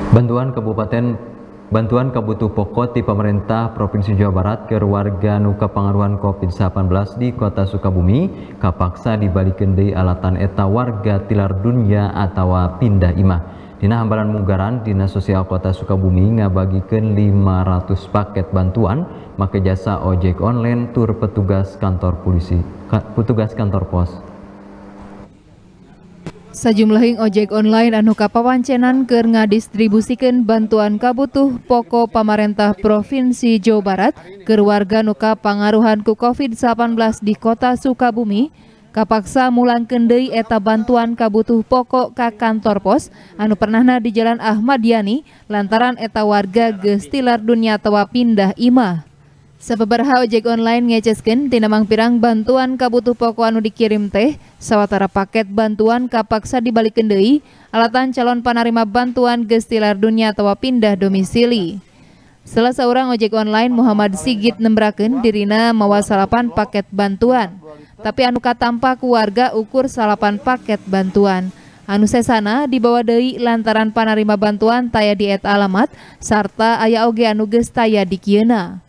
Bantuan kebutuhan pokok di pemerintah Provinsi Jawa Barat ke warga nu kapangaruhan COVID-19 di Kota Sukabumi kapaksa dibalikeun deui alatan eta warga tilar dunya atawa pindah imah. Dina hambalan munggaran Dinas Sosial Kota Sukabumi ngabagikeun 500 paket bantuan make jasa ojek online tur petugas kantor pos. Sajumlahing ojek online anu kapawancenan keur ngadistribusikeun bantuan kabutuh pokok pamarentah Provinsi Jawa Barat keur warga nu kapangaruhan ku COVID-19 di Kota Sukabumi kapaksa mulangkeun deui eta bantuan kabutuh pokok ka kantor pos anu pernahna di Jalan Ahmad Yani lantaran eta warga geus tilar dunya atawa pindah imah. Sababaraha ojek online ngeceskeun tina mangpirang bantuan kabutuh pokok anu dikirim teh sawatara paket bantuan kapaksa dibalikeun deui alatan calon panarima bantuan geus tilar dunya atawa pindah domisili. Salah seorang ojek online Muhammad Sigit nembrakeun dirina mawa 8 paket bantuan, tapi anu katampa ku warga ukur 8 paket bantuan. Anu sesana dibawa deui lantaran panarima bantuan taya di eta alamat sarta aya oge anu geus taya di kieuna.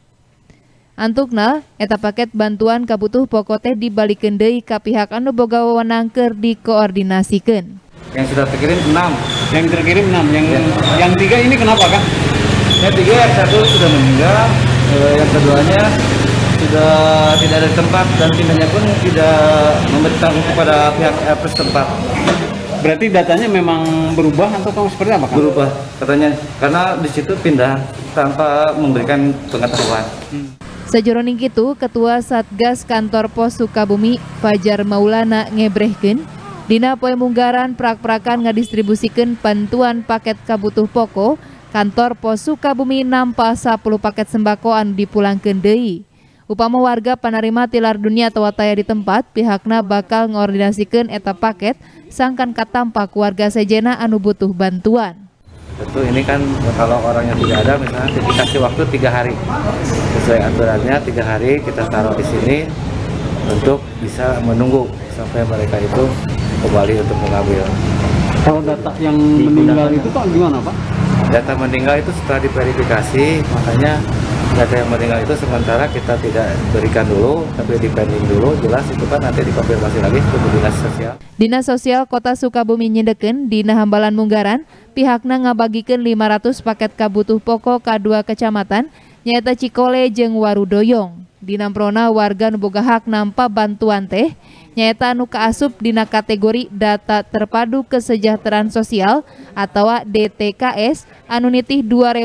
Antukna, eta paket bantuan kabutuh pokok teh dibalikeun deui ka pihak anu boga wewenang keur dikoordinasikeun. Yang sudah terkirim 6. Yang terkirim 6. Yang 3 ini kenapa, Kak? Yang 3 yang 1 sudah meninggal, yang keduanya sudah tidak ada di tempat dan pindahnya pun tidak memberitahu kepada pihak RT setempat. Berarti datanya memang berubah atau seperti apa, Kak? Berubah katanya karena di situ pindah tanpa memberikan pengetahuan. Sajroning kitu, Ketua Satgas Kantor Pos Sukabumi Fajar Maulana ngebrehkeun dina poe munggaran prak-prakan ngadistribusikeun bantuan paket kabutuh pokok, Kantor Pos Sukabumi nampa 10 paket sembako anu dipulangkeun deui. Upama warga panarima tilar dunya atawa taya di tempat, pihakna bakal ngordinasikeun eta paket sangkan katampa keluarga sejena anu butuh bantuan. Tentu ini kan kalau orangnya tidak ada, misalnya dikasih waktu 3 hari sesuai aturannya 3 hari kita taruh di sini untuk bisa menunggu sampai mereka itu kembali untuk mengambil. Kalau data yang meninggal itu Pak gimana, Pak? Data meninggal itu setelah diverifikasi, makanya data yang meninggal itu sementara kita tidak berikan dulu, tapi dipending dulu, jelas itu kan nanti dikonfirmasi lagi ke Dinas Sosial. Dinas Sosial Kota Sukabumi nyedekeun dina hambalan munggaran pihakna ngabagikeun 500 paket kabutuh pokok ka 2 kecamatan nyaeta Cikole jeung Warudoyong. Dina prona warga nu boga hak nampa bantuan teh nyaeta anu kaasup dina kategori data terpadu kesejahteraan sosial atawa DTKS anu nitih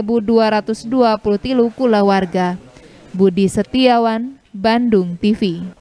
2.223 kula warga. Budi Setiawan, Bandung TV.